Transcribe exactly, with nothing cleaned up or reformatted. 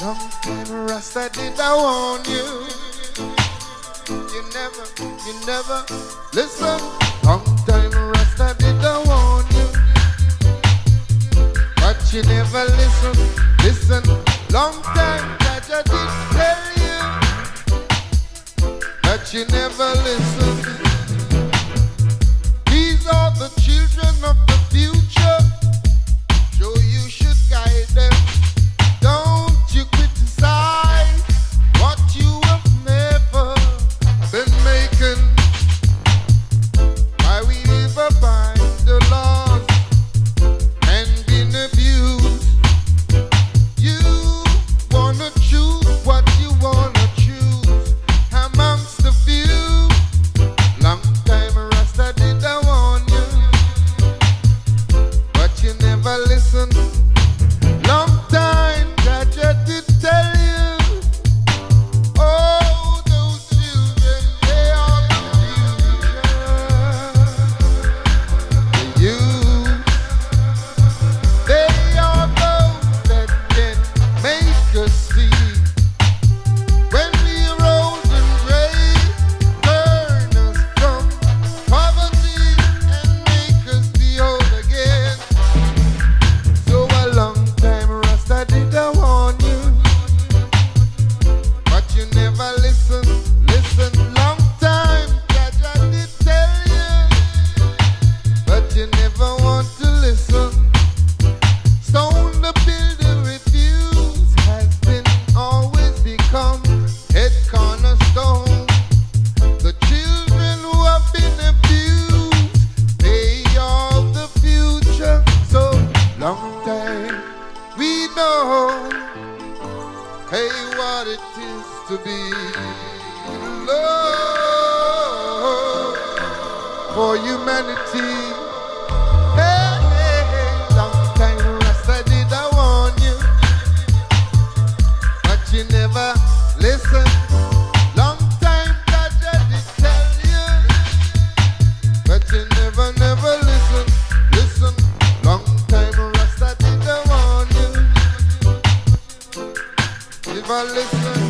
Long time Rasta did I warn you. You never, you never listen. Long time Rasta did I warn you, but you never listen. Listen, long time that I did tell you, but you never listen. These are the children of the future, so you should guide them. Don't you criticize what you have never been making. Why we live by the laws and been abused. You wanna choose what you wanna choose amongst the few. Long time Rasta did I warn you, but you never listen. Long time Jaja did tell you, oh, those children, they are the future. The youth, they are those that can make us see. When we rose and raised, turn us from poverty and make us be whole again. So a long time Rasta did I warn you, but you never listen. Listen, long time Jaja did tell you, but you never want to listen. Stone the builder refuse has been always become head cornerstone. The children who have been abused, they are the future. So long time we know, hey, what it is to be love for humanity. Hey, hey, hey, long time Rasta did I warn you, but you never listen. Long time Jaja did tell you, but you never, never listen. Listen, long time Rasta did I warn you, never listen.